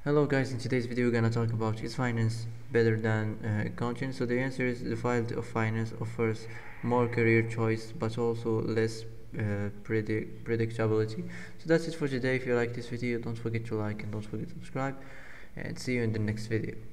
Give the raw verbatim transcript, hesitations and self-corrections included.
Hello guys, in today's video we're gonna talk about, is finance better than uh, accounting? So the answer is the field of finance offers more career choice but also less uh, predict predictability. So that's it for today. If you like this video, don't forget to like and don't forget to subscribe, and see you in the next video.